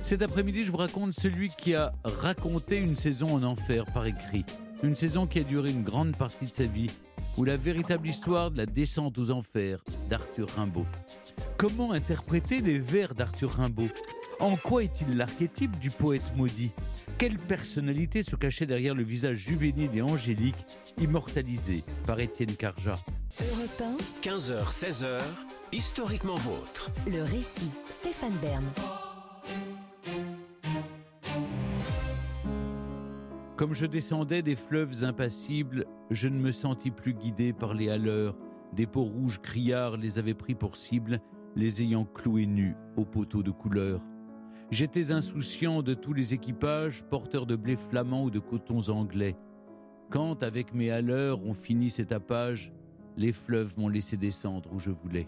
Cet après-midi, je vous raconte celui qui a raconté une saison en enfer par écrit. Une saison qui a duré une grande partie de sa vie, ou la véritable histoire de la descente aux enfers d'Arthur Rimbaud. Comment interpréter les vers d'Arthur Rimbaud ? En quoi est-il l'archétype du poète maudit ? Quelle personnalité se cachait derrière le visage juvénile et angélique, immortalisé par Étienne Carjat ? Europe 1, 15h-16h, historiquement vôtre. le récit, Stéphane Bern. Comme je descendais des fleuves impassibles, je ne me sentis plus guidé par les haleurs. Des peaux rouges criards les avaient pris pour cible, les ayant cloués nus aux poteaux de couleur. J'étais insouciant de tous les équipages, porteurs de blé flamand ou de cotons anglais. Quand, avec mes haleurs, on finit cet tapage, les fleuves m'ont laissé descendre où je voulais.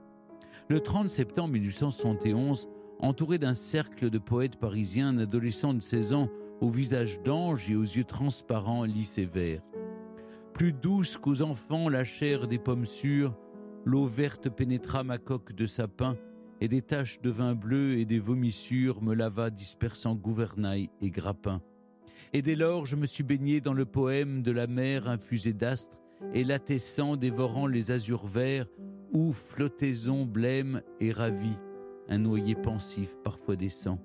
Le 30 septembre 1871, entouré d'un cercle de poètes parisiens, un adolescent de 16 ans, au visage d'ange et aux yeux transparents, lit ces vers. Plus douce qu'aux enfants la chair des pommes sûres, l'eau verte pénétra ma coque de sapin, et des taches de vin bleu et des vomissures me lava dispersant gouvernail et grappin. Et dès lors, je me suis baigné dans le poème de la mer infusée d'astres, et latessant, dévorant les azurs verts, où flottaison blême et ravie, un noyer pensif parfois descend.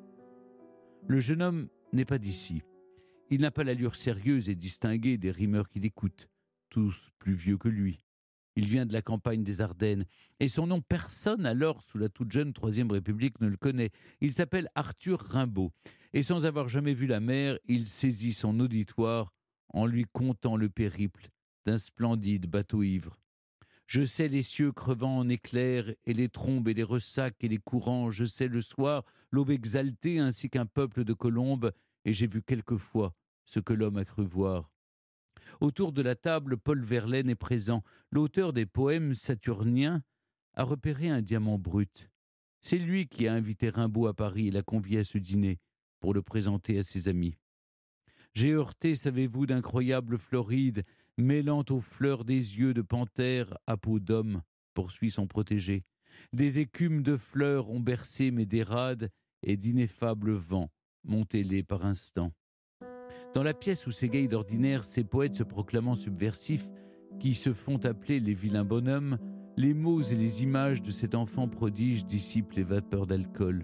Le jeune homme n'est pas d'ici. Il n'a pas l'allure sérieuse et distinguée des rimeurs qui l'écoutent, tous plus vieux que lui. Il vient de la campagne des Ardennes, et son nom, personne alors, sous la toute jeune Troisième République, ne le connaît. Il s'appelle Arthur Rimbaud, et sans avoir jamais vu la mer, il saisit son auditoire en lui contant le périple d'un splendide bateau ivre. Je sais les cieux crevant en éclairs, et les trombes et les ressacs et les courants, je sais le soir, l'aube exaltée ainsi qu'un peuple de colombes, et j'ai vu quelquefois ce que l'homme a cru voir. Autour de la table, Paul Verlaine est présent. L'auteur des poèmes saturniens a repéré un diamant brut. C'est lui qui a invité Rimbaud à Paris et l'a convié à ce dîner pour le présenter à ses amis. J'ai heurté, savez-vous, d'incroyables florides, mêlant aux fleurs des yeux de panthère à peau d'homme, poursuit son protégé. Des écumes de fleurs ont bercé mes dérades, et d'ineffables vents montez-les par instants. Dans la pièce où s'égayent d'ordinaire ces poètes se proclamant subversifs, qui se font appeler les vilains bonhommes, les mots et les images de cet enfant prodige dissipent les vapeurs d'alcool.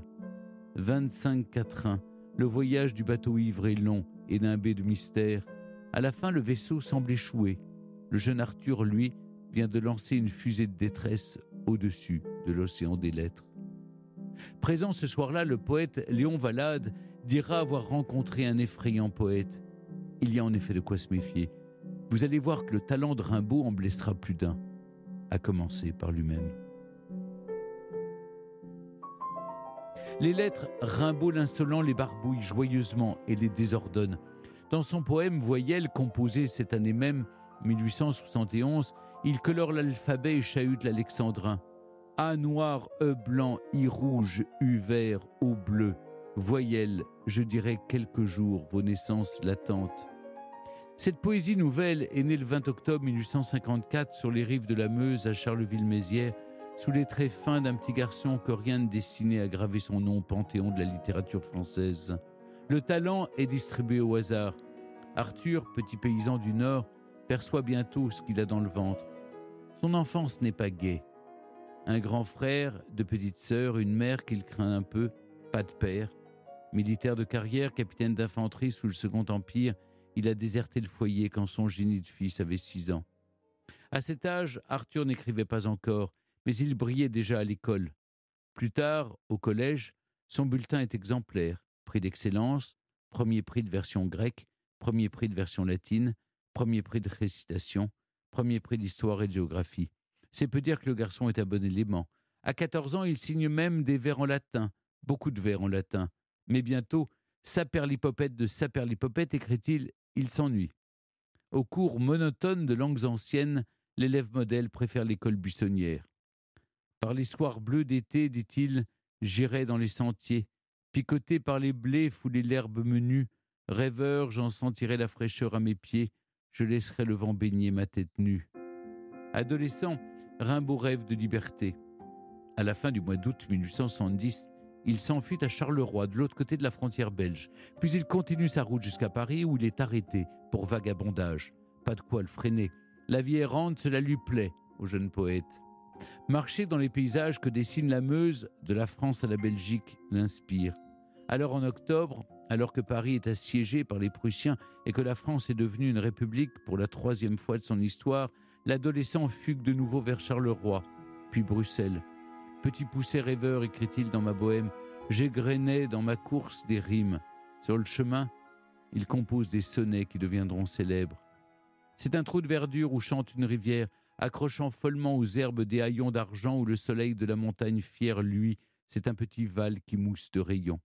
25 quatrains, le voyage du bateau ivre est long et nimbé de mystère. À la fin, le vaisseau semble échouer. Le jeune Arthur, lui, vient de lancer une fusée de détresse au-dessus de l'océan des lettres. Présent ce soir-là, le poète Léon Valade dira avoir rencontré un effrayant poète. Il y a en effet de quoi se méfier. Vous allez voir que le talent de Rimbaud en blessera plus d'un, à commencer par lui-même. Les lettres, Rimbaud l'insolent les barbouille joyeusement et les désordonne. Dans son poème Voyelles, composé cette année même, 1871, il colore l'alphabet et chahute l'alexandrin. A noir, E blanc, I rouge, U vert, O bleu. Voyelles, je dirai quelques jours vos naissances latentes. Cette poésie nouvelle est née le 20 octobre 1854 sur les rives de la Meuse à Charleville-Mézières, sous les traits fins d'un petit garçon que rien ne destinait à graver son nom au panthéon de la littérature française. Le talent est distribué au hasard. Arthur, petit paysan du Nord, perçoit bientôt ce qu'il a dans le ventre. Son enfance n'est pas gaie. Un grand frère, deux petites sœurs, une mère qu'il craint un peu, pas de père. Militaire de carrière, capitaine d'infanterie sous le Second Empire, il a déserté le foyer quand son génie de fils avait 6 ans. À cet âge, Arthur n'écrivait pas encore, mais il brillait déjà à l'école. Plus tard, au collège, son bulletin est exemplaire. Prix d'excellence, premier prix de version grecque, premier prix de version latine, premier prix de récitation, premier prix d'histoire et de géographie. C'est peu dire que le garçon est un bon élément. À 14 ans, il signe même des vers en latin, beaucoup de vers en latin. Mais bientôt, saperlipopette de saperlipopette, écrit-il, il s'ennuie. Au cours monotone de langues anciennes, l'élève modèle préfère l'école buissonnière. Par les soirs bleus d'été, dit-il, j'irai dans les sentiers, picoté par les blés, foulé l'herbe menue, rêveur, j'en sentirai la fraîcheur à mes pieds, je laisserai le vent baigner ma tête nue. Adolescent, Rimbaud rêve de liberté. À la fin du mois d'août 1870, Il s'enfuit à Charleroi, de l'autre côté de la frontière belge. Puis il continue sa route jusqu'à Paris où il est arrêté pour vagabondage. Pas de quoi le freiner. La vie errante, cela lui plaît au jeune poète. Marcher dans les paysages que dessine la Meuse, de la France à la Belgique, l'inspire. Alors en octobre, alors que Paris est assiégé par les Prussiens et que la France est devenue une république pour la 3e fois de son histoire, l'adolescent fugue de nouveau vers Charleroi, puis Bruxelles. Petit poucet rêveur, écrit-il dans ma bohème, j'égrenais dans ma course des rimes. Sur le chemin, il compose des sonnets qui deviendront célèbres. C'est un trou de verdure où chante une rivière, accrochant follement aux herbes des haillons d'argent où le soleil de la montagne fière, lui, c'est un petit val qui mousse de rayons.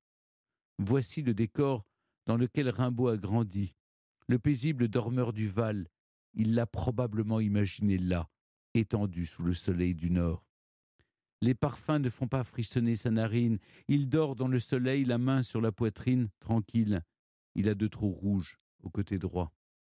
Voici le décor dans lequel Rimbaud a grandi. Le paisible dormeur du Val, il l'a probablement imaginé là, étendu sous le soleil du nord. Les parfums ne font pas frissonner sa narine. Il dort dans le soleil, la main sur la poitrine, tranquille. Il a 2 trous rouges au côté droit.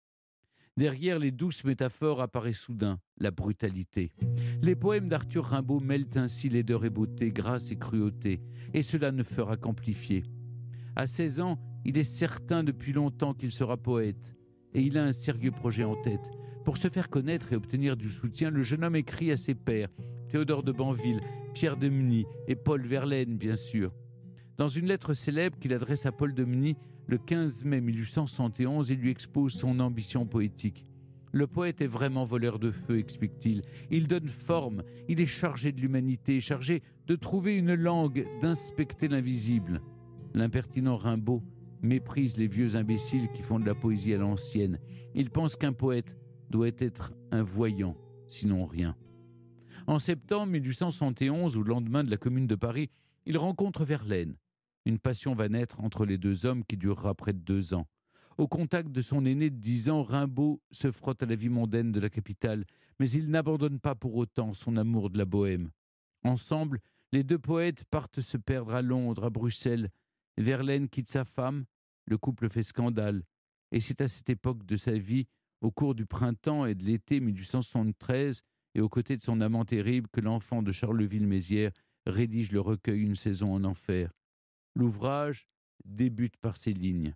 Derrière les douces métaphores apparaît soudain la brutalité. Les poèmes d'Arthur Rimbaud mêlent ainsi laideur et beauté, grâce et cruauté, et cela ne fera qu'amplifier. À 16 ans, il est certain depuis longtemps qu'il sera poète, et il a un sérieux projet en tête. Pour se faire connaître et obtenir du soutien, le jeune homme écrit à ses pairs, Théodore de Banville, Pierre de Meny et Paul Verlaine, bien sûr. Dans une lettre célèbre qu'il adresse à Paul de Meny, le 15 mai 1871, il lui expose son ambition poétique. Le poète est vraiment voleur de feu, explique-t-il. Il donne forme, il est chargé de l'humanité, chargé de trouver une langue, d'inspecter l'invisible. L'impertinent Rimbaud méprise les vieux imbéciles qui font de la poésie à l'ancienne. Il pense qu'un poète doit être un voyant, sinon rien. En septembre 1871, au lendemain de la Commune de Paris, il rencontre Verlaine. Une passion va naître entre les 2 hommes qui durera près de 2 ans. Au contact de son aîné de 10 ans, Rimbaud se frotte à la vie mondaine de la capitale, mais il n'abandonne pas pour autant son amour de la bohème. Ensemble, les 2 poètes partent se perdre à Londres, à Bruxelles. Verlaine quitte sa femme, le couple fait scandale. Et c'est à cette époque de sa vie, au cours du printemps et de l'été 1873, et aux côtés de son amant terrible, que l'enfant de Charleville-Mézières rédige le recueil Une saison en enfer. L'ouvrage débute par ces lignes.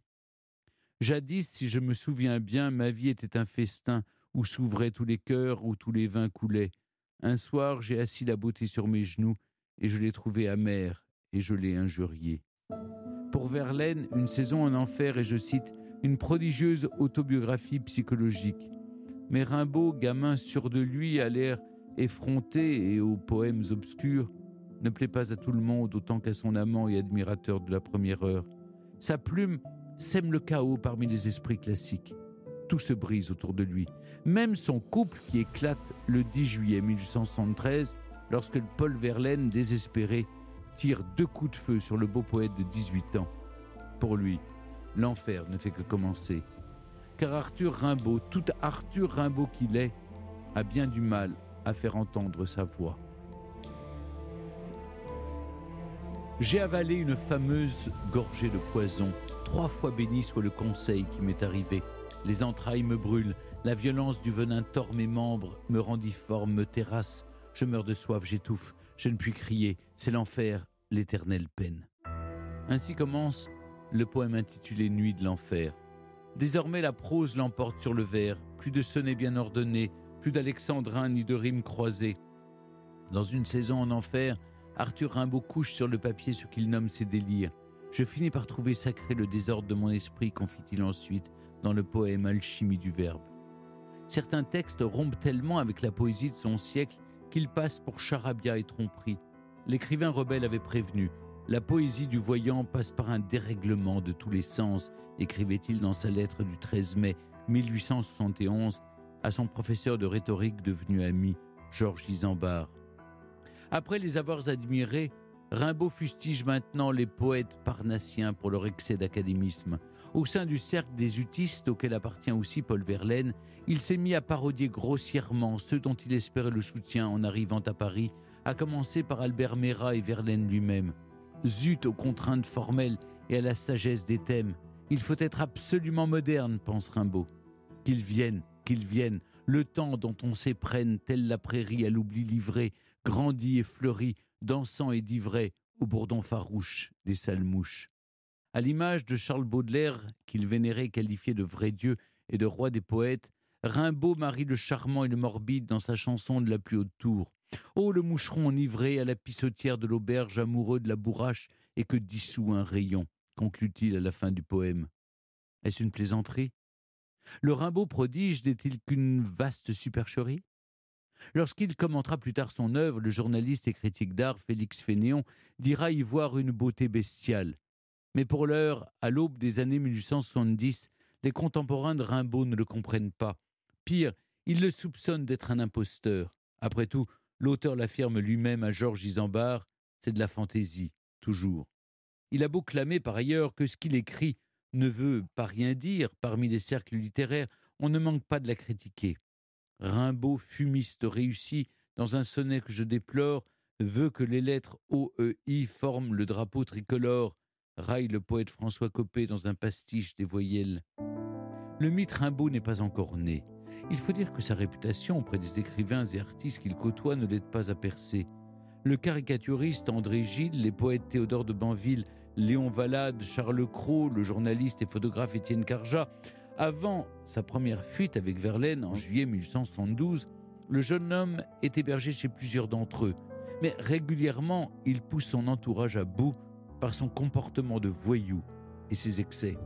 Jadis, si je me souviens bien, ma vie était un festin où s'ouvraient tous les cœurs, où tous les vins coulaient. Un soir, j'ai assis la beauté sur mes genoux et je l'ai trouvée amère et je l'ai injuriée. Pour Verlaine, Une saison en enfer est, je cite, une prodigieuse autobiographie psychologique. Mais Rimbaud, gamin sûr de lui, à l'air effronté et aux poèmes obscurs, ne plaît pas à tout le monde autant qu'à son amant et admirateur de la première heure. Sa plume sème le chaos parmi les esprits classiques. Tout se brise autour de lui. Même son couple qui éclate le 10 juillet 1873, lorsque Paul Verlaine, désespéré, tire 2 coups de feu sur le beau poète de 18 ans. Pour lui, l'enfer ne fait que commencer. Car Arthur Rimbaud, tout Arthur Rimbaud qu'il est, a bien du mal à faire entendre sa voix. J'ai avalé une fameuse gorgée de poison. 3 fois béni soit le conseil qui m'est arrivé. Les entrailles me brûlent, la violence du venin tord mes membres, me rend difforme, me terrasse. Je meurs de soif, j'étouffe, je ne puis crier, c'est l'enfer, l'éternelle peine. Ainsi commence le poème intitulé Nuit de l'enfer. Désormais la prose l'emporte sur le vers, plus de sonnets bien ordonnés, plus d'alexandrins ni de rimes croisées. Dans Une saison en enfer, Arthur Rimbaud couche sur le papier ce qu'il nomme ses délires. Je finis par trouver sacré le désordre de mon esprit, confie-t-il ensuite dans le poème Alchimie du verbe. Certains textes rompent tellement avec la poésie de son siècle qu'ils passent pour charabia et tromperie. L'écrivain rebelle avait prévenu. La poésie du voyant passe par un dérèglement de tous les sens, écrivait-il dans sa lettre du 13 mai 1871 à son professeur de rhétorique devenu ami, Georges Isambard. Après les avoir admirés, Rimbaud fustige maintenant les poètes parnassiens pour leur excès d'académisme. Au sein du cercle des utistes, auquel appartient aussi Paul Verlaine, il s'est mis à parodier grossièrement ceux dont il espérait le soutien en arrivant à Paris, à commencer par Albert Merat et Verlaine lui-même. Zut aux contraintes formelles et à la sagesse des thèmes. Il faut être absolument moderne, pense Rimbaud. Qu'ils viennent, le temps dont on s'éprenne, telle la prairie à l'oubli livré, grandit et fleurit, dansant et d'ivré, au bourdon farouche des sales mouches. À l'image de Charles Baudelaire, qu'il vénérait et qualifiait de vrai Dieu et de roi des poètes, Rimbaud marie le charmant et le morbide dans sa chanson de la plus haute tour. Oh, le moucheron enivré à la pissotière de l'auberge, amoureux de la bourrache et que dissout un rayon, conclut-il à la fin du poème. Est-ce une plaisanterie ? Le Rimbaud prodige n'est-il qu'une vaste supercherie ? Lorsqu'il commentera plus tard son œuvre, le journaliste et critique d'art Félix Fénéon dira y voir une beauté bestiale. Mais pour l'heure, à l'aube des années 1870, les contemporains de Rimbaud ne le comprennent pas. Pire, ils le soupçonnent d'être un imposteur. Après tout, l'auteur l'affirme lui-même à Georges Isambard, c'est de la fantaisie, toujours. Il a beau clamer par ailleurs que ce qu'il écrit ne veut pas rien dire parmi les cercles littéraires, on ne manque pas de la critiquer. Rimbaud, fumiste réussi, dans un sonnet que je déplore, veut que les lettres O-E-I forment le drapeau tricolore, raille le poète François Coppée dans un pastiche des voyelles. Le mythe Rimbaud n'est pas encore né. Il faut dire que sa réputation auprès des écrivains et artistes qu'il côtoie ne l'aide pas à percer. Le caricaturiste André Gide, les poètes Théodore de Banville, Léon Valade, Charles Cros, le journaliste et photographe Étienne Carjat. Avant sa première fuite avec Verlaine en juillet 1872, le jeune homme est hébergé chez plusieurs d'entre eux. Mais régulièrement, il pousse son entourage à bout par son comportement de voyou et ses excès.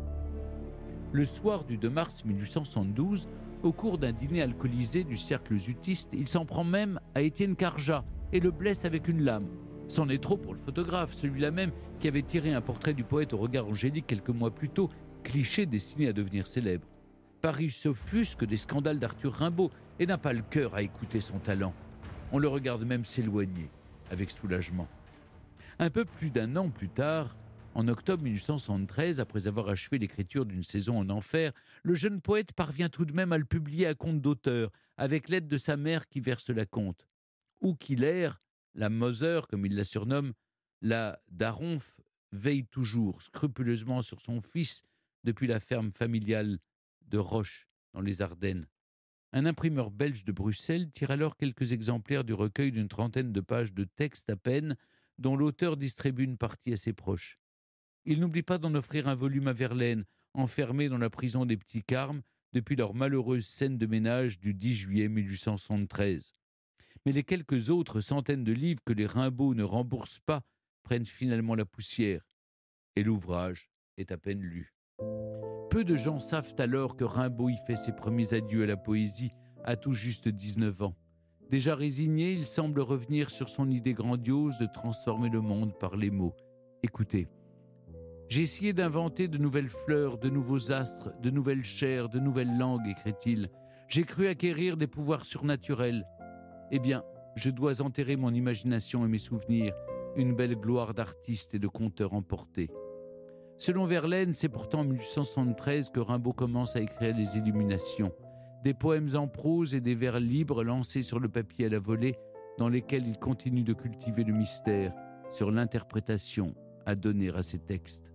Le soir du 2 mars 1872, au cours d'un dîner alcoolisé du cercle zutiste, il s'en prend même à Étienne Carjat et le blesse avec une lame. C'en est trop pour le photographe, celui-là même qui avait tiré un portrait du poète au regard angélique quelques mois plus tôt, cliché destiné à devenir célèbre. Paris s'offusque des scandales d'Arthur Rimbaud et n'a pas le cœur à écouter son talent. On le regarde même s'éloigner, avec soulagement. Un peu plus d'un an plus tard, en octobre 1873, après avoir achevé l'écriture d'une saison en enfer, le jeune poète parvient tout de même à le publier à compte d'auteur, avec l'aide de sa mère qui verse la compte. Où qu'il erre, la Moser, comme il la surnomme, la Daronf, veille toujours scrupuleusement sur son fils depuis la ferme familiale de Roche, dans les Ardennes. Un imprimeur belge de Bruxelles tire alors quelques exemplaires du recueil d'une trentaine de pages de texte à peine, dont l'auteur distribue une partie à ses proches. Il n'oublie pas d'en offrir un volume à Verlaine, enfermé dans la prison des Petits Carmes depuis leur malheureuse scène de ménage du 10 juillet 1873. Mais les quelques autres centaines de livres que les Rimbaud ne remboursent pas prennent finalement la poussière, et l'ouvrage est à peine lu. Peu de gens savent alors que Rimbaud y fait ses premiers adieux à la poésie à tout juste 19 ans. Déjà résigné, il semble revenir sur son idée grandiose de transformer le monde par les mots. Écoutez, j'ai essayé d'inventer de nouvelles fleurs, de nouveaux astres, de nouvelles chairs, de nouvelles langues, écrit-il. J'ai cru acquérir des pouvoirs surnaturels. Eh bien, je dois enterrer mon imagination et mes souvenirs, une belle gloire d'artiste et de conteur emporté. Selon Verlaine, c'est pourtant en 1873 que Rimbaud commence à écrire les Illuminations, des poèmes en prose et des vers libres lancés sur le papier à la volée, dans lesquels il continue de cultiver le mystère sur l'interprétation à donner à ses textes.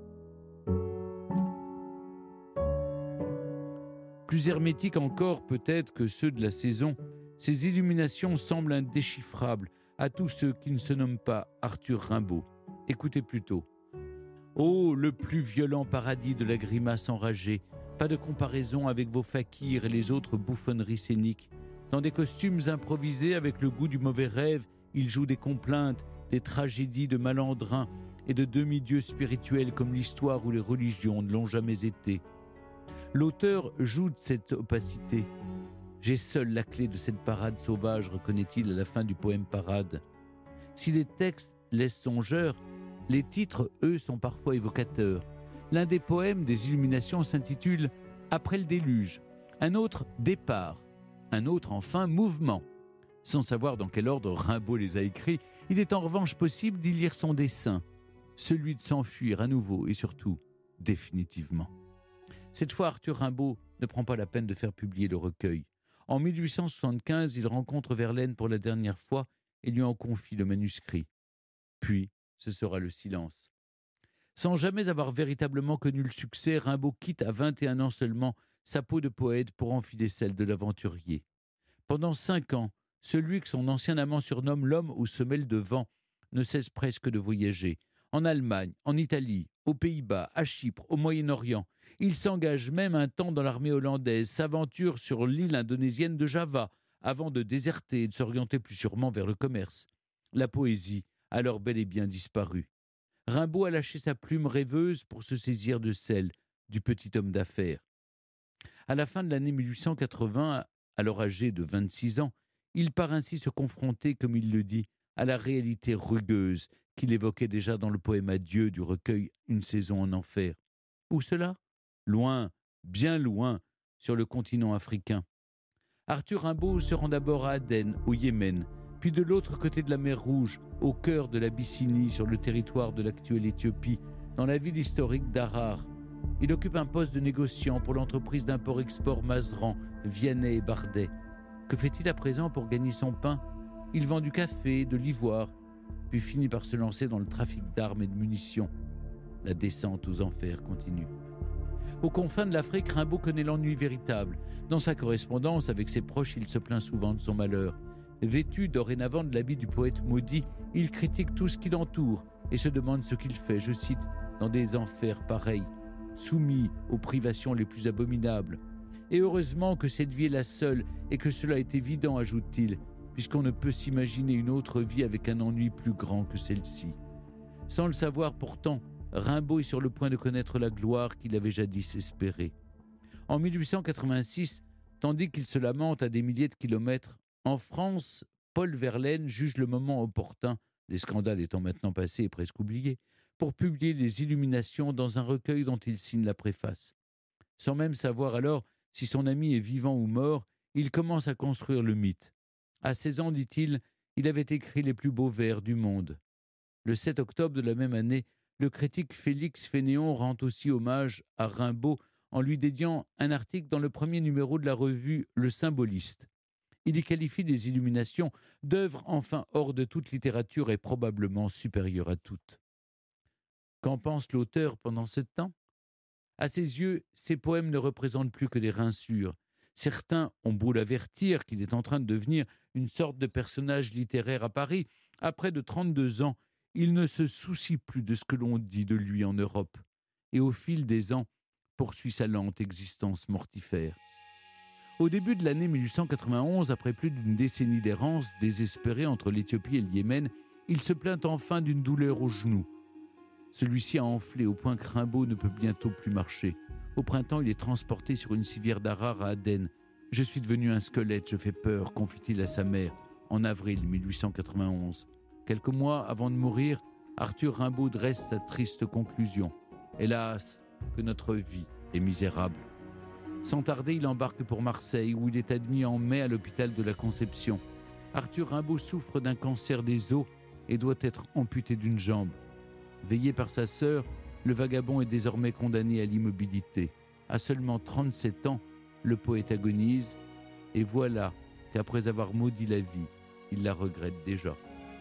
Plus hermétiques encore peut-être que ceux de la saison, ces illuminations semblent indéchiffrables à tous ceux qui ne se nomment pas Arthur Rimbaud. Écoutez plutôt. Oh, le plus violent paradis de la grimace enragée, pas de comparaison avec vos fakirs et les autres bouffonneries scéniques. Dans des costumes improvisés avec le goût du mauvais rêve, ils jouent des complaintes, des tragédies de malandrins et de demi-dieux spirituels comme l'histoire ou les religions ne l'ont jamais été. L'auteur joue de cette opacité. J'ai seul la clé de cette parade sauvage, reconnaît-il à la fin du poème Parade. Si les textes laissent songeurs, les titres, eux, sont parfois évocateurs. L'un des poèmes des Illuminations s'intitule « Après le déluge », un autre « Départ », un autre enfin « Mouvement ». Sans savoir dans quel ordre Rimbaud les a écrits, il est en revanche possible d'y lire son dessein, celui de s'enfuir à nouveau et surtout, définitivement. Cette fois, Arthur Rimbaud ne prend pas la peine de faire publier le recueil. En 1875, il rencontre Verlaine pour la dernière fois et lui en confie le manuscrit. Puis, ce sera le silence. Sans jamais avoir véritablement connu le succès, Rimbaud quitte à 21 ans seulement sa peau de poète pour enfiler celle de l'aventurier. Pendant 5 ans, celui que son ancien amant surnomme l'homme aux semelles de vent ne cesse presque de voyager. En Allemagne, en Italie, aux Pays-Bas, à Chypre, au Moyen-Orient. Il s'engage même un temps dans l'armée hollandaise, s'aventure sur l'île indonésienne de Java, avant de déserter et de s'orienter plus sûrement vers le commerce. La poésie a alors bel et bien disparu. Rimbaud a lâché sa plume rêveuse pour se saisir de celle du petit homme d'affaires. À la fin de l'année 1880, alors âgé de 26 ans, il part ainsi se confronter, comme il le dit, à la réalité rugueuse qu'il évoquait déjà dans le poème Adieu du recueil Une saison en enfer. Où cela ? Loin, bien loin, sur le continent africain. Arthur Rimbaud se rend d'abord à Aden, au Yémen, puis de l'autre côté de la mer Rouge, au cœur de l'Abyssinie, sur le territoire de l'actuelle Éthiopie, dans la ville historique d'Harar. Il occupe un poste de négociant pour l'entreprise d'import-export Mazran, Vianney et Bardet. Que fait-il à présent pour gagner son pain ? Il vend du café, de l'ivoire, puis finit par se lancer dans le trafic d'armes et de munitions. La descente aux enfers continue. Aux confins de l'Afrique, Rimbaud connaît l'ennui véritable. Dans sa correspondance avec ses proches, il se plaint souvent de son malheur. Vêtu dorénavant de l'habit du poète maudit, il critique tout ce qui l'entoure et se demande ce qu'il fait, je cite, dans des enfers pareils, soumis aux privations les plus abominables. Et heureusement que cette vie est la seule et que cela est évident, ajoute-t-il, puisqu'on ne peut s'imaginer une autre vie avec un ennui plus grand que celle-ci. Sans le savoir pourtant, Rimbaud est sur le point de connaître la gloire qu'il avait jadis espérée. En 1886, tandis qu'il se lamente à des milliers de kilomètres, en France, Paul Verlaine juge le moment opportun, les scandales étant maintenant passés et presque oubliés, pour publier les Illuminations dans un recueil dont il signe la préface. Sans même savoir alors si son ami est vivant ou mort, il commence à construire le mythe. À 16 ans, dit-il, il avait écrit les plus beaux vers du monde. Le 7 octobre de la même année, le critique Félix Fénéon rend aussi hommage à Rimbaud en lui dédiant un article dans le premier numéro de la revue Le Symboliste. Il y qualifie les Illuminations d'œuvres enfin hors de toute littérature et probablement supérieures à toutes. Qu'en pense l'auteur pendant ce temps ? À ses yeux, ses poèmes ne représentent plus que des rinsures. Certains ont beau l'avertir qu'il est en train de devenir une sorte de personnage littéraire à Paris. À près de 32 ans, il ne se soucie plus de ce que l'on dit de lui en Europe. Et au fil des ans, poursuit sa lente existence mortifère. Au début de l'année 1891, après plus d'une décennie d'errance désespérée entre l'Éthiopie et le Yémen, il se plaint enfin d'une douleur au genou. Celui-ci a enflé au point que Rimbaud ne peut bientôt plus marcher. Au printemps, il est transporté sur une civière d'Harar à Aden. « Je suis devenu un squelette, je fais peur », confie-t-il à sa mère, en avril 1891. Quelques mois avant de mourir, Arthur Rimbaud dresse sa triste conclusion. « Hélas, que notre vie est misérable ». Sans tarder, il embarque pour Marseille, où il est admis en mai à l'hôpital de la Conception. Arthur Rimbaud souffre d'un cancer des os et doit être amputé d'une jambe. Veillé par sa sœur, le vagabond est désormais condamné à l'immobilité. À seulement 37 ans, le poète agonise, et voilà qu'après avoir maudit la vie, il la regrette déjà.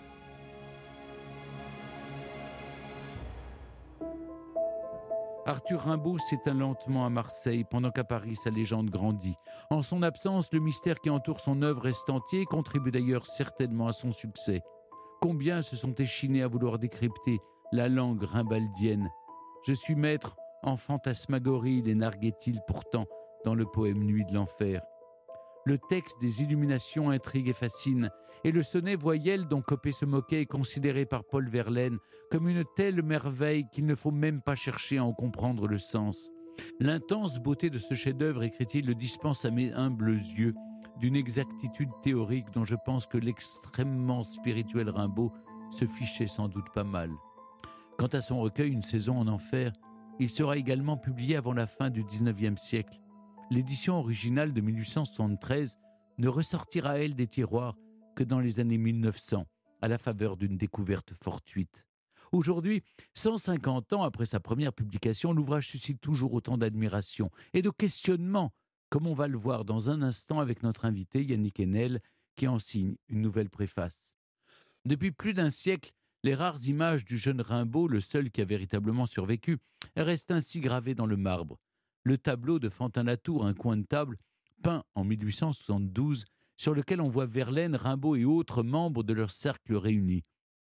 Arthur Rimbaud s'éteint lentement à Marseille, pendant qu'à Paris, sa légende grandit. En son absence, le mystère qui entoure son œuvre reste entier et contribue d'ailleurs certainement à son succès. Combien se sont échinés à vouloir décrypter la langue rimbaldienne. Je suis maître en fantasmagorie, les narguait-il pourtant dans le poème Nuit de l'enfer. Le texte des Illuminations intrigue et fascine, et le sonnet voyelle dont Coppée se moquait est considéré par Paul Verlaine comme une telle merveille qu'il ne faut même pas chercher à en comprendre le sens. L'intense beauté de ce chef-d'œuvre, écrit-il, le dispense à mes humbles yeux d'une exactitude théorique dont je pense que l'extrêmement spirituel Rimbaud se fichait sans doute pas mal. Quant à son recueil Une saison en enfer, il sera également publié avant la fin du XIXe siècle. L'édition originale de 1873 ne ressortira, elle, des tiroirs que dans les années 1900, à la faveur d'une découverte fortuite. Aujourd'hui, 150 ans après sa première publication, l'ouvrage suscite toujours autant d'admiration et de questionnement, comme on va le voir dans un instant avec notre invité Yannick Enel, qui en signe une nouvelle préface. Depuis plus d'un siècle, les rares images du jeune Rimbaud, le seul qui a véritablement survécu, restent ainsi gravées dans le marbre. Le tableau de Fantin-Latour, un coin de table, peint en 1872, sur lequel on voit Verlaine, Rimbaud et autres membres de leur cercle réunis.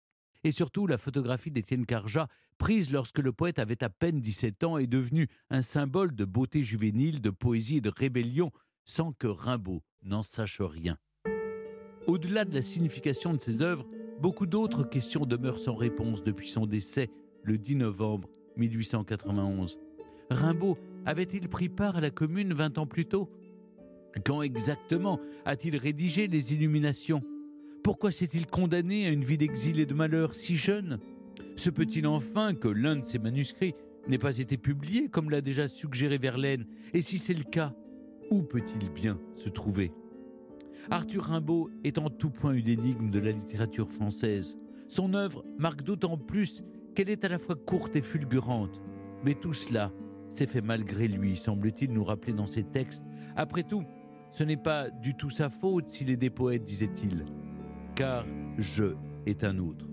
Et surtout, la photographie d'Étienne Carjat, prise lorsque le poète avait à peine 17 ans, est devenue un symbole de beauté juvénile, de poésie et de rébellion, sans que Rimbaud n'en sache rien. Au-delà de la signification de ses œuvres, beaucoup d'autres questions demeurent sans réponse depuis son décès le 10 novembre 1891. Rimbaud avait-il pris part à la Commune 20 ans plus tôt ? Quand exactement a-t-il rédigé les Illuminations ? Pourquoi s'est-il condamné à une vie d'exil et de malheur si jeune ? Se peut-il enfin que l'un de ses manuscrits n'ait pas été publié, comme l'a déjà suggéré Verlaine ? Et si c'est le cas, où peut-il bien se trouver ? Arthur Rimbaud est en tout point une énigme de la littérature française. Son œuvre marque d'autant plus qu'elle est à la fois courte et fulgurante. Mais tout cela s'est fait malgré lui, semble-t-il nous rappeler dans ses textes. Après tout, ce n'est pas du tout sa faute s'il est des poètes, disait-il, car je est un autre.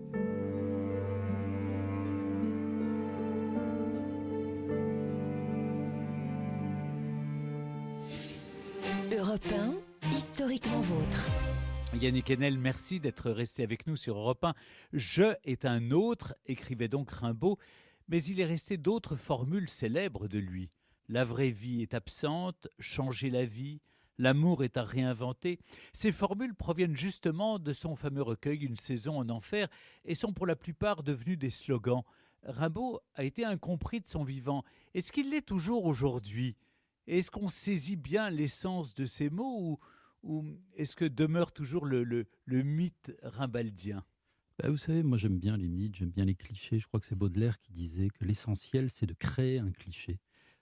Europe 1, historiquement vôtre. Yannick Enel, merci d'être resté avec nous sur Europe 1. Je est un autre, écrivait donc Rimbaud, mais il est resté d'autres formules célèbres de lui. La vraie vie est absente, changer la vie, l'amour est à réinventer. Ces formules proviennent justement de son fameux recueil Une saison en enfer et sont pour la plupart devenues des slogans. Rimbaud a été incompris de son vivant. Est-ce qu'il l'est toujours aujourd'hui ? Est-ce qu'on saisit bien l'essence de ces mots ou est-ce que demeure toujours le mythe rimbaldien ? Vous savez, moi j'aime bien les mythes, j'aime bien les clichés. Je crois que c'est Baudelaire qui disait que l'essentiel c'est de créer un cliché.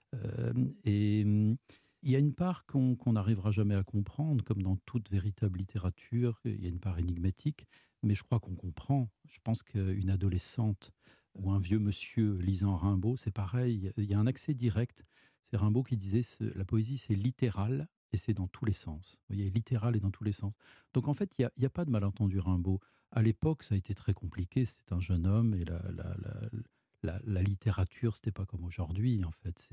Il y a une part qu'on n'arrivera jamais à comprendre, comme dans toute véritable littérature, il y a une part énigmatique, mais je crois qu'on comprend. Je pense qu'une adolescente ou un vieux monsieur lisant Rimbaud, c'est pareil, il y a un accès direct. C'est Rimbaud qui disait la poésie c'est littéral et c'est dans tous les sens. Vous voyez, littéral et dans tous les sens. Donc en fait, il n'y a pas de malentendu Rimbaud. À l'époque, ça a été très compliqué. C'était un jeune homme et la littérature, c'était pas comme aujourd'hui. En fait,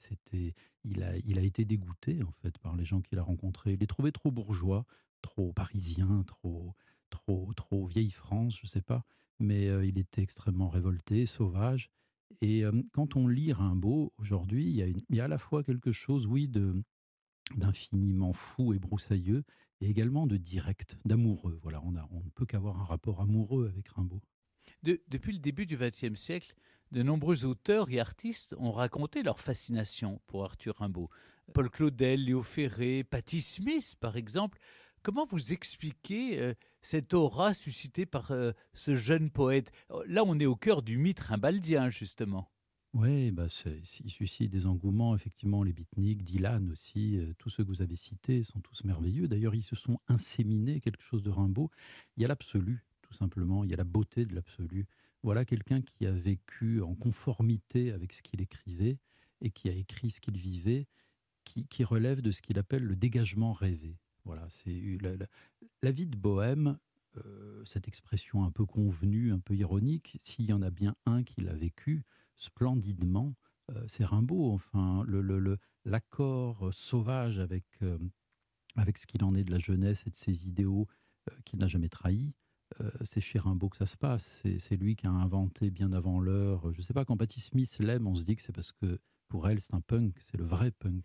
il a été dégoûté en fait par les gens qu'il a rencontrés. Il les trouvait trop bourgeois, trop parisien, trop vieille France, je sais pas. Mais il était extrêmement révolté, sauvage. Et quand on lit Rimbaud aujourd'hui, il y a à la fois quelque chose, oui, d'infiniment fou et broussailleux, et également de direct, d'amoureux. Voilà, on ne peut qu'avoir un rapport amoureux avec Rimbaud. Depuis le début du XXe siècle, de nombreux auteurs et artistes ont raconté leur fascination pour Arthur Rimbaud. Paul Claudel, Léo Ferré, Patti Smith, par exemple. Comment vous expliquez cette aura suscitée par ce jeune poète ? Là, on est au cœur du mythe rimbaldien, justement. Oui, il suscite des engouements, effectivement, les beatniks, Dylan aussi, tous ceux que vous avez cités sont tous merveilleux. D'ailleurs, ils se sont inséminés quelque chose de Rimbaud. Il y a l'absolu, tout simplement, il y a la beauté de l'absolu. Voilà quelqu'un qui a vécu en conformité avec ce qu'il écrivait et qui a écrit ce qu'il vivait, qui relève de ce qu'il appelle le dégagement rêvé. Voilà, c'est la vie de bohème, cette expression un peu convenue, un peu ironique, s'il y en a bien un qui l'a vécu splendidement, c'est Rimbaud. Enfin, l'accord sauvage avec ce qu'il en est de la jeunesse et de ses idéaux qu'il n'a jamais trahis, c'est chez Rimbaud que ça se passe. C'est lui qui a inventé bien avant l'heure. Je ne sais pas, quand Patti Smith l'aime, on se dit que c'est parce que pour elle, c'est un punk, c'est le vrai punk.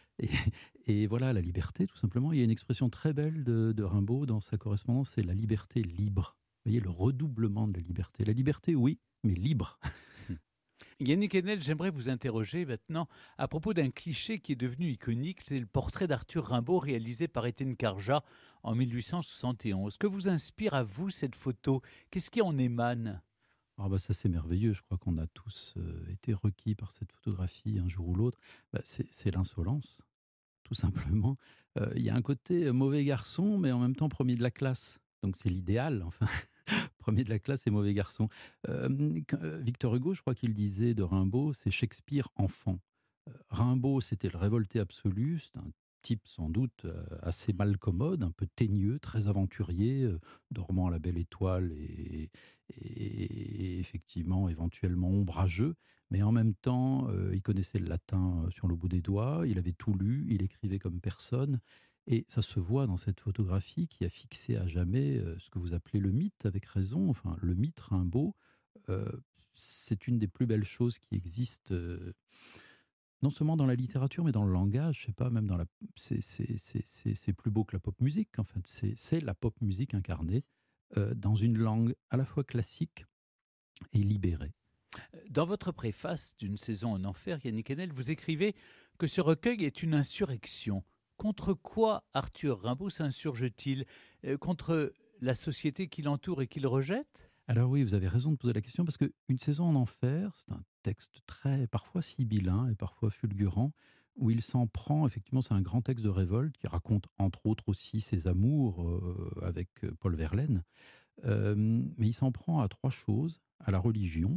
Et voilà, la liberté, tout simplement. Il y a une expression très belle de Rimbaud dans sa correspondance, c'est la liberté libre. Vous voyez, le redoublement de la liberté. La liberté, oui, mais libre. Yannick Enel, j'aimerais vous interroger maintenant à propos d'un cliché qui est devenu iconique, c'est le portrait d'Arthur Rimbaud réalisé par Étienne Carjat en 1871. Que vous inspire à vous cette photo ? Qu'est-ce qui en émane ? Ça c'est merveilleux, je crois qu'on a tous été requis par cette photographie un jour ou l'autre. C'est l'insolence, tout simplement. Il y a un côté mauvais garçon, mais en même temps premier de la classe. Donc c'est l'idéal, enfin. Premier de la classe et mauvais garçon. Victor Hugo, je crois qu'il disait de Rimbaud, c'est Shakespeare enfant. Rimbaud, c'était le révolté absolu, c'est un type sans doute assez malcommode, un peu teigneux, très aventurier, dormant à la belle étoile et effectivement éventuellement ombrageux, mais en même temps, il connaissait le latin sur le bout des doigts, il avait tout lu, il écrivait comme personne, Et ça se voit dans cette photographie qui a fixé à jamais ce que vous appelez le mythe, avec raison. Enfin, le mythe Rimbaud, euh, c'est une des plus belles choses qui existent, non seulement dans la littérature, mais dans le langage. Je sais pas, même dans la. C'est plus beau que la pop musique. En fait, c'est la pop musique incarnée dans une langue à la fois classique et libérée. Dans votre préface d'une saison en enfer, Yannick Enel, vous écrivez que ce recueil est une insurrection. Contre quoi Arthur Rimbaud s'insurge-t-il? Contre la société qui l'entoure et qu'il rejette? Alors oui, vous avez raison de poser la question, parce qu'Une saison en enfer, c'est un texte très, parfois sibyllin et parfois fulgurant, où il s'en prend, effectivement, c'est un grand texte de révolte qui raconte entre autres aussi ses amours avec Paul Verlaine, mais il s'en prend à trois choses: à la religion,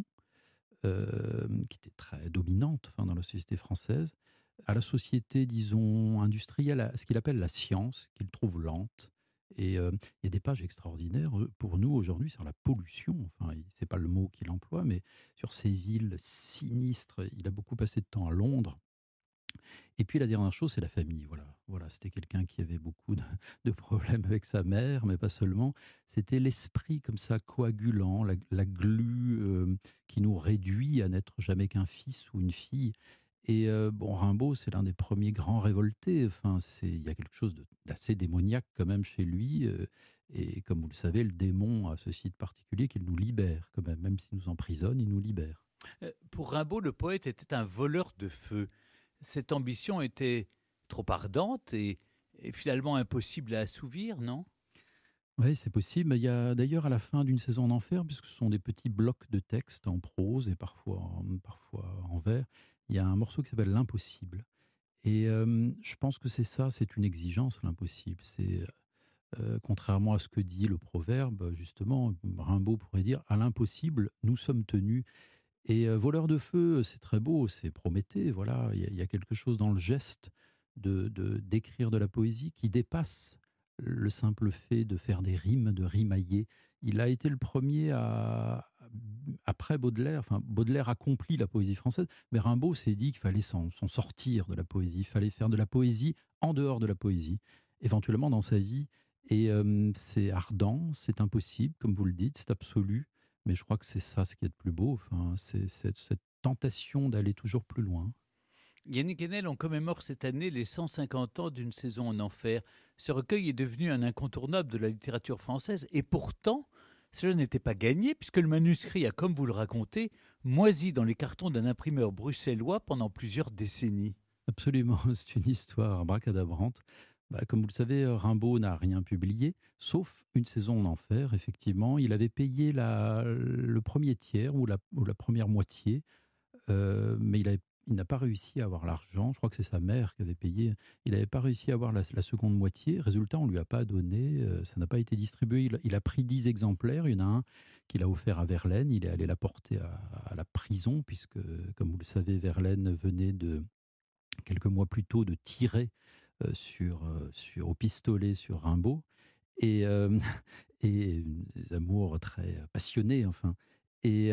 qui était très dominante, enfin, dans la société française, à la société, disons, industrielle, à ce qu'il appelle la science, qu'il trouve lente. Et il y a des pages extraordinaires pour nous aujourd'hui sur la pollution. Enfin, c'est pas le mot qu'il emploie, mais sur ces villes sinistres. Il a beaucoup passé de temps à Londres. Et puis la dernière chose, c'est la famille. Voilà, c'était quelqu'un qui avait beaucoup de problèmes avec sa mère, mais pas seulement. C'était l'esprit comme ça coagulant, la glu qui nous réduit à n'être jamais qu'un fils ou une fille. Et bon, Rimbaud, c'est l'un des premiers grands révoltés. Enfin, il y a quelque chose d'assez démoniaque quand même chez lui. Et comme vous le savez, le démon a ceci de particulier qu'il nous libère quand même. Même s'il nous emprisonne, il nous libère. Pour Rimbaud, le poète était un voleur de feu. Cette ambition était trop ardente et finalement impossible à assouvir, non? Oui, c'est possible. Il y a d'ailleurs à la fin d'une saison en enfer, puisque ce sont des petits blocs de texte en prose et parfois en vers, il y a un morceau qui s'appelle L'Impossible. Et je pense que c'est ça, c'est une exigence, l'impossible. C'est contrairement à ce que dit le proverbe, justement, Rimbaud pourrait dire: à l'impossible, nous sommes tenus. Et Voleur de feu, c'est très beau, c'est Prométhée, voilà. Il y a quelque chose dans le geste d'écrire de la poésie qui dépasse le simple fait de faire des rimes, de rimailler. Il a été le premier après Baudelaire, enfin Baudelaire accomplit la poésie française, mais Rimbaud s'est dit qu'il fallait s'en sortir de la poésie, il fallait faire de la poésie en dehors de la poésie, éventuellement dans sa vie. Et c'est ardent, c'est impossible, comme vous le dites, c'est absolu. Mais je crois que c'est ça ce qui est de plus beau, enfin, c'est cette tentation d'aller toujours plus loin. Yannick Enel, on commémore cette année les 150 ans d'une saison en enfer. Ce recueil est devenu un incontournable de la littérature française et pourtant, cela n'était pas gagné puisque le manuscrit a, comme vous le racontez, moisi dans les cartons d'un imprimeur bruxellois pendant plusieurs décennies. Absolument, c'est une histoire abracadabrante. Comme vous le savez, Rimbaud n'a rien publié, sauf Une saison en enfer. Effectivement, il avait payé le premier tiers ou la première moitié, mais il n'a pas réussi à avoir l'argent. Je crois que c'est sa mère qui avait payé. Il n'avait pas réussi à avoir la seconde moitié. Résultat, on ne lui a pas donné, ça n'a pas été distribué. Il a pris 10 exemplaires. Il y en a un qu'il a offert à Verlaine. Il est allé l'apporter à la prison, puisque, comme vous le savez, Verlaine venait quelques mois plus tôt de tirer au pistolet sur Rimbaud, et, et des amours très passionnés, enfin. Et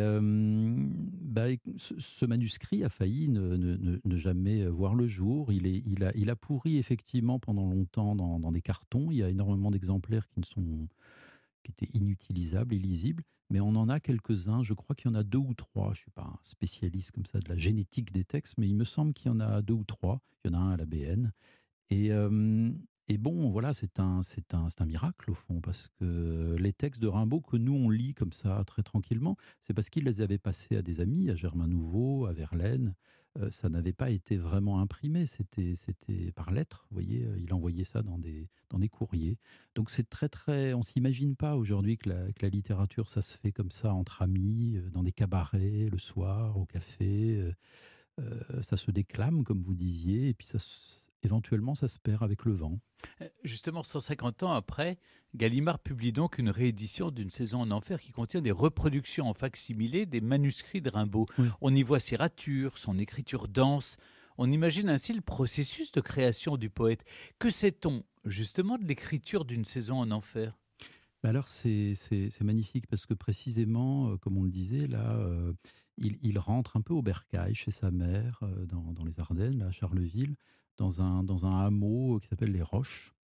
ce manuscrit a failli ne jamais voir le jour. Il a pourri effectivement pendant longtemps dans des cartons. Il y a énormément d'exemplaires qui étaient inutilisables, illisibles, mais on en a quelques-uns. Je crois qu'il y en a 2 ou 3. Je ne suis pas un spécialiste comme ça de la génétique des textes, mais il me semble qu'il y en a 2 ou 3. Il y en a un à la BN. Et bon, voilà, c'est un miracle au fond, parce que les textes de Rimbaud que nous on lit comme ça très tranquillement, c'est parce qu'il les avait passés à des amis, à Germain Nouveau, à Verlaine. Ça n'avait pas été vraiment imprimé, c'était par lettres. Vous voyez, il envoyait ça dans des courriers. Donc c'est très très, on s'imagine pas aujourd'hui que la littérature ça se fait comme ça entre amis, dans des cabarets le soir, au café. Ça se déclame comme vous disiez, et puis éventuellement, ça se perd avec le vent. Justement, 150 ans après, Gallimard publie donc une réédition d'une saison en enfer qui contient des reproductions en fac-similé des manuscrits de Rimbaud. Oui. On y voit ses ratures, son écriture dense. On imagine ainsi le processus de création du poète. Que sait-on justement de l'écriture d'une saison en enfer ? Alors c'est magnifique parce que précisément, comme on le disait, là, il rentre un peu au bercail chez sa mère, dans les Ardennes, là, à Charleville, dans un hameau qui s'appelle Les Roches.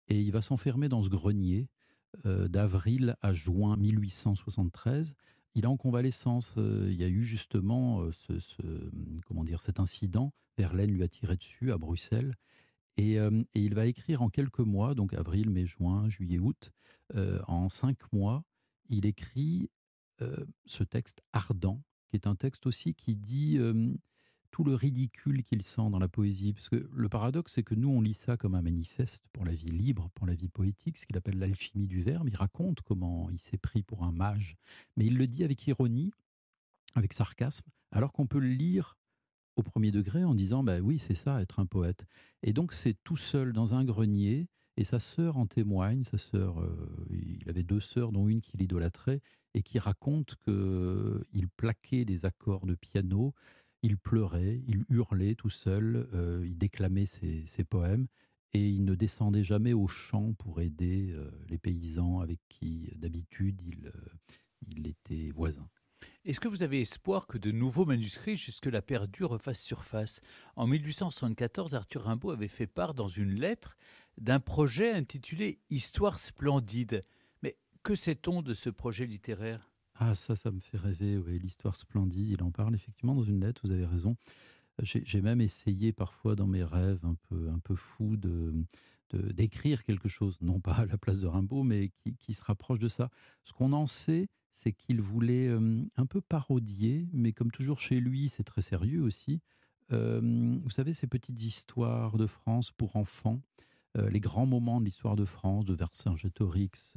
Et il va s'enfermer dans ce grenier d'avril à juin 1873. Il est en convalescence. Il y a eu justement comment dire, cet incident. Verlaine lui a tiré dessus à Bruxelles. Et il va écrire en quelques mois, donc avril, mai, juin, juillet, août, en 5 mois, il écrit ce texte ardent, qui est un texte aussi qui dit tout le ridicule qu'il sent dans la poésie. Parce que le paradoxe, c'est que nous, on lit ça comme un manifeste pour la vie libre, pour la vie poétique, ce qu'il appelle l'alchimie du verbe. Il raconte comment il s'est pris pour un mage, mais il le dit avec ironie, avec sarcasme, alors qu'on peut le lire au premier degré en disant bah oui, c'est ça, être un poète. Et donc c'est tout seul dans un grenier, et sa sœur en témoigne. Sa sœur, il avait 2 sœurs, dont une qui l'idolâtrait, et qui raconte qu'il plaquait des accords de piano, il pleurait, il hurlait tout seul, il déclamait ses poèmes, et il ne descendait jamais au champ pour aider les paysans avec qui d'habitude il était voisin. Est-ce que vous avez espoir que de nouveaux manuscrits jusque-là perdus refassent surface ? En 1874, Arthur Rimbaud avait fait part dans une lettre d'un projet intitulé « Histoire splendide ». Mais que sait-on de ce projet littéraire ? Ah, ça me fait rêver, oui, l'histoire splendide. Il en parle effectivement dans une lettre, vous avez raison. J'ai même essayé parfois dans mes rêves un peu fous d'écrire quelque chose, non pas à la place de Rimbaud, mais qui se rapproche de ça. Ce qu'on en sait, c'est qu'il voulait un peu parodier, mais comme toujours chez lui, c'est très sérieux aussi. Vous savez, ces petites histoires de France pour enfants, les grands moments de l'histoire de France, de Vercingétorix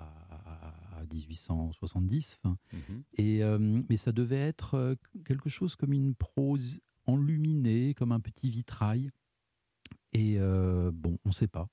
à 1870. Mais ça devait être quelque chose comme une prose enluminée, comme un petit vitrail. Et bon, on ne sait pas.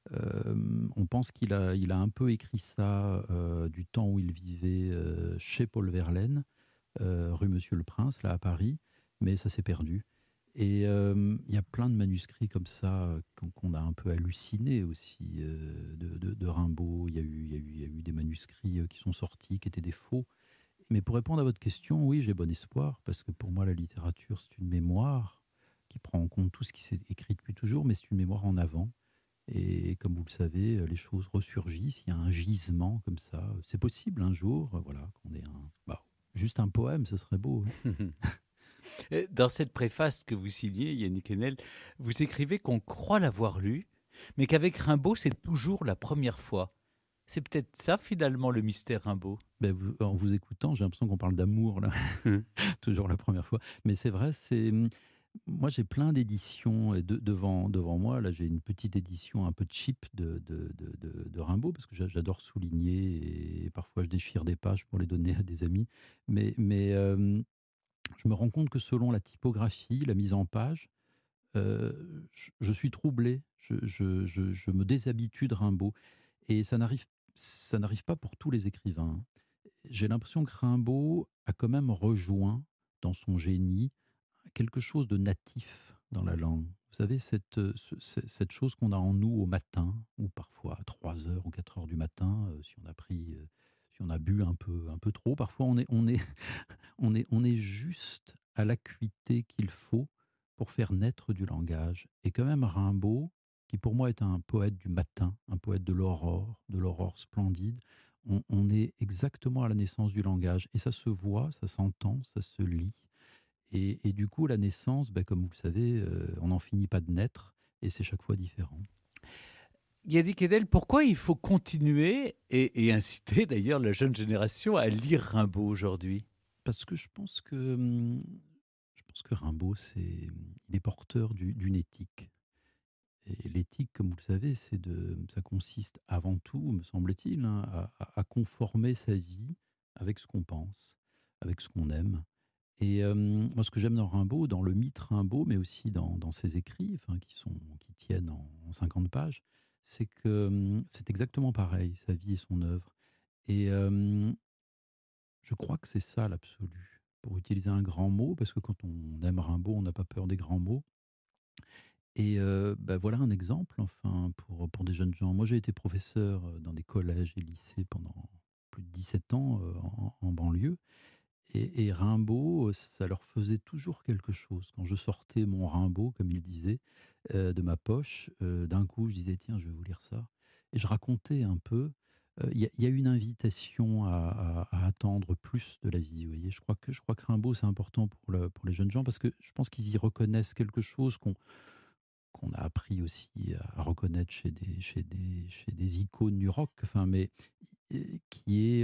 On pense qu'il a un peu écrit ça du temps où il vivait chez Paul Verlaine, rue Monsieur le Prince, là à Paris, mais ça s'est perdu. Et il y a plein de manuscrits comme ça qu'on a un peu hallucinés aussi de Rimbaud. Il y a eu des manuscrits qui sont sortis, qui étaient des faux. Mais pour répondre à votre question, oui, j'ai bon espoir, parce que pour moi, la littérature, c'est une mémoire qui prend en compte tout ce qui s'est écrit depuis toujours, mais c'est une mémoire en avant. Et comme vous le savez, les choses ressurgissent. Il y a un gisement comme ça. C'est possible un jour, voilà, qu'on ait juste un poème, ce serait beau. Dans cette préface que vous signez, Yannick Enel, vous écrivez qu'on croit l'avoir lu, mais qu'avec Rimbaud, c'est toujours la première fois. C'est peut-être ça, finalement, le mystère Rimbaud. En vous écoutant, j'ai l'impression qu'on parle d'amour, là. Toujours la première fois. Mais c'est vrai, moi, j'ai plein d'éditions devant moi. Là, j'ai une petite édition un peu cheap de Rimbaud, parce que j'adore souligner, et parfois je déchire des pages pour les donner à des amis. Mais je me rends compte que selon la typographie, la mise en page, je suis troublé. Je me déshabitue de Rimbaud. Et ça n'arrive pas pour tous les écrivains. J'ai l'impression que Rimbaud a quand même rejoint dans son génie quelque chose de natif dans la langue. Vous savez, cette chose qu'on a en nous au matin, ou parfois à 3 heures ou 4 heures du matin, si on a bu un peu trop, parfois on est juste à l'acuité qu'il faut pour faire naître du langage. Et quand même Rimbaud, qui pour moi est un poète du matin, un poète de l'aurore splendide, on est exactement à la naissance du langage. Et ça se voit, ça s'entend, ça se lit. Et du coup, la naissance, comme vous le savez, on n'en finit pas de naître, et c'est chaque fois différent. Yannick Enel, pourquoi il faut continuer et inciter d'ailleurs la jeune génération à lire Rimbaud aujourd'hui ? Parce que je pense que Rimbaud, il est porteur d'une éthique. Et l'éthique, comme vous le savez, ça consiste avant tout, me semble-t-il, à conformer sa vie avec ce qu'on pense, avec ce qu'on aime. Et moi, ce que j'aime dans Rimbaud, dans le mythe Rimbaud, mais aussi dans ses écrits, qui tiennent en 50 pages, c'est que c'est exactement pareil, sa vie et son œuvre. Et je crois que c'est ça l'absolu, pour utiliser un grand mot, parce que quand on aime Rimbaud, on n'a pas peur des grands mots. Et voilà un exemple, enfin, pour des jeunes gens. Moi, j'ai été professeur dans des collèges et lycées pendant plus de 17 ans en banlieue. Et Rimbaud, ça leur faisait toujours quelque chose. Quand je sortais mon Rimbaud, comme il disait, de ma poche, d'un coup, je disais, tiens, je vais vous lire ça. et je racontais un peu. Il y a une invitation à attendre plus de la vie. Vous voyez, je crois que Rimbaud, c'est important pour les jeunes gens parce que je pense qu'ils y reconnaissent quelque chose qu'on a appris aussi à reconnaître chez des icônes du rock, mais qui est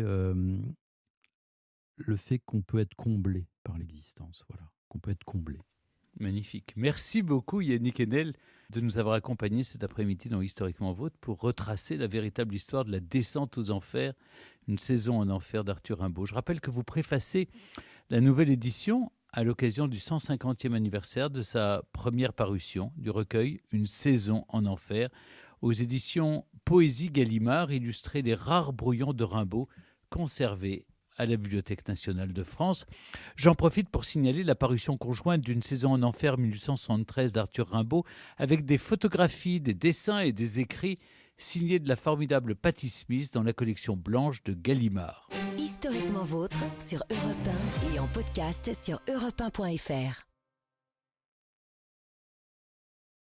le fait qu'on peut être comblé par l'existence, voilà, qu'on peut être comblé. Magnifique. Merci beaucoup Yannick Enel de nous avoir accompagnés cet après-midi dans Historiquement Vôtre pour retracer la véritable histoire de la descente aux enfers, une saison en enfer d'Arthur Rimbaud. Je rappelle que vous préfacez la nouvelle édition à l'occasion du 150e anniversaire de sa première parution du recueil Une saison en enfer aux éditions Poésie Gallimard, illustré des rares brouillons de Rimbaud conservés à la Bibliothèque nationale de France. J'en profite pour signaler la parution conjointe d'une saison en enfer 1873 d'Arthur Rimbaud avec des photographies, des dessins et des écrits signés de la formidable Patti Smith dans la collection blanche de Gallimard. Historiquement vôtre sur Europe 1 et en podcast sur europe1.fr.